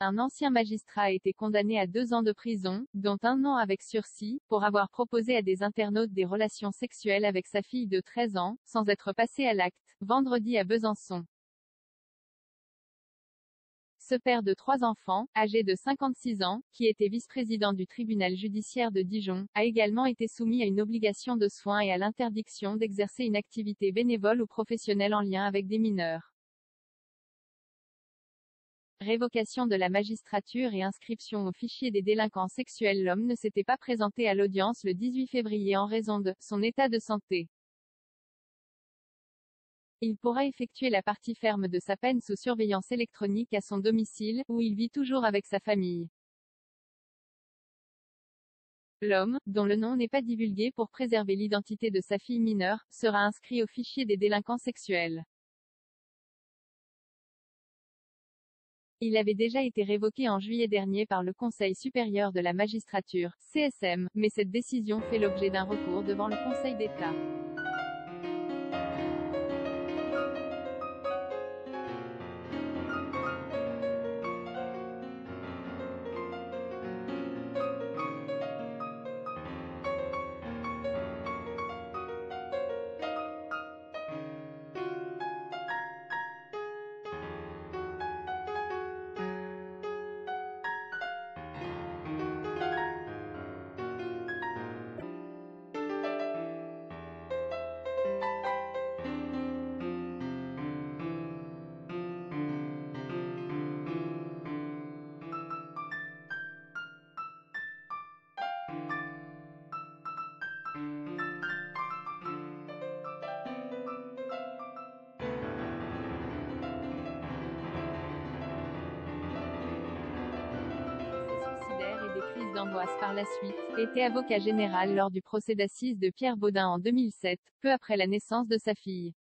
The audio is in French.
Un ancien magistrat a été condamné à 2 ans de prison, dont 1 an avec sursis, pour avoir proposé à des internautes des relations sexuelles avec sa fille de 13 ans, sans être passé à l'acte, vendredi à Besançon. Ce père de 3 enfants, âgé de 56 ans, qui était vice-président du tribunal judiciaire de Dijon, a également été soumis à une obligation de soins et à l'interdiction d'exercer une activité bénévole ou professionnelle en lien avec des mineurs. Révocation de la magistrature et inscription au fichier des délinquants sexuels. L'homme ne s'était pas présenté à l'audience le 18 février en raison de son état de santé. Il pourra effectuer la partie ferme de sa peine sous surveillance électronique à son domicile, où il vit toujours avec sa famille. L'homme, dont le nom n'est pas divulgué pour préserver l'identité de sa fille mineure, sera inscrit au fichier des délinquants sexuels. Il avait déjà été révoqué en juillet dernier par le Conseil supérieur de la magistrature, CSM, mais cette décision fait l'objet d'un recours devant le Conseil d'État. Suicidaire et des crises d'angoisse par la suite, était avocat général lors du procès d'assises de Pierre Baudin en 2007, peu après la naissance de sa fille.